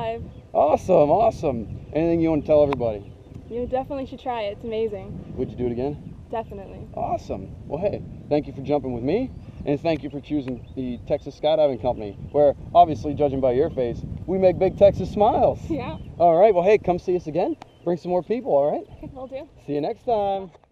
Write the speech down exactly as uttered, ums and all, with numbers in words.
Skydive. Awesome, awesome. Anything you want to tell everybody? You definitely should try it. It's amazing. Would you do it again? Definitely. Awesome. Well, hey, thank you for jumping with me, and thank you for choosing the Texas Skydiving Company, where, obviously, judging by your face, we make big Texas smiles. Yeah. All right. Well, hey, come see us again. Bring some more people, all right? Will do. See you next time.